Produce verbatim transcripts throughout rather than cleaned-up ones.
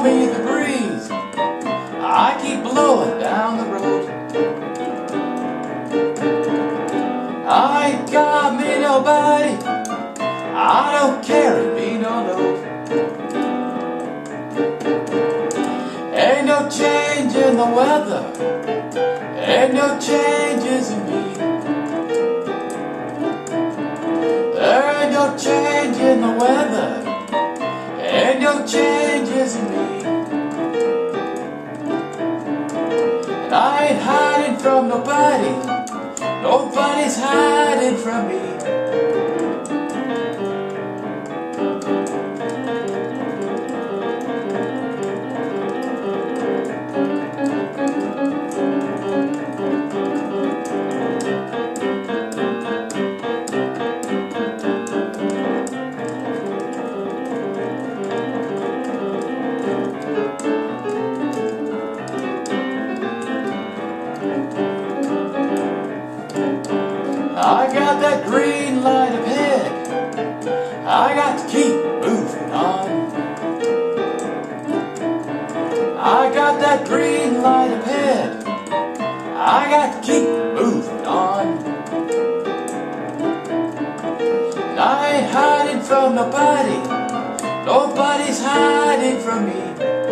me the breeze. I keep blowing down the road. I ain't got me nobody, I don't carry me no load. Ain't no change in the weather, ain't no changes in me. There ain't no change in the weather, ain't no changes in me. And I ain't hiding from nobody, nobody's hiding from me. I got that green light ahead, I got to keep moving on. I got that green light ahead, I got to keep moving on. And I ain't hiding from nobody, nobody's hiding from me.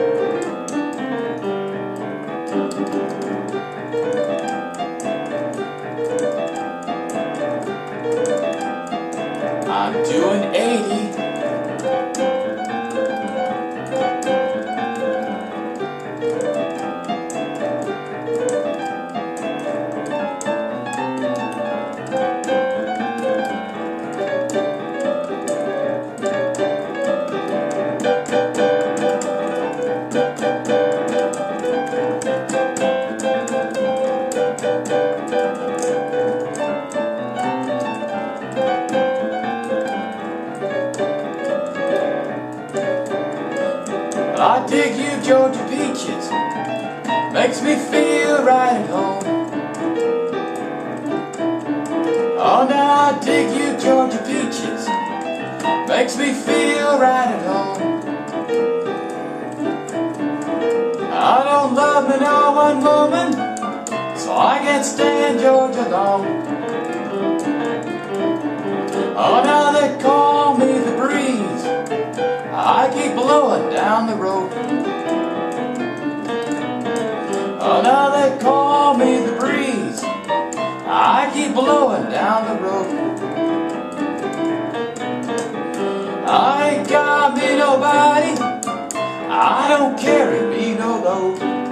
I'm doing eighty. I dig you Georgia peaches, makes me feel right at home. Oh, now I dig you Georgia peaches, makes me feel right at home. I don't love me no one woman, so I can't stand Georgia long. Oh, now they call me the breeze, I keep blowing down the road. Oh, now they call me the breeze, I keep blowing down the road. I ain't got me nobody, I don't carry me no load.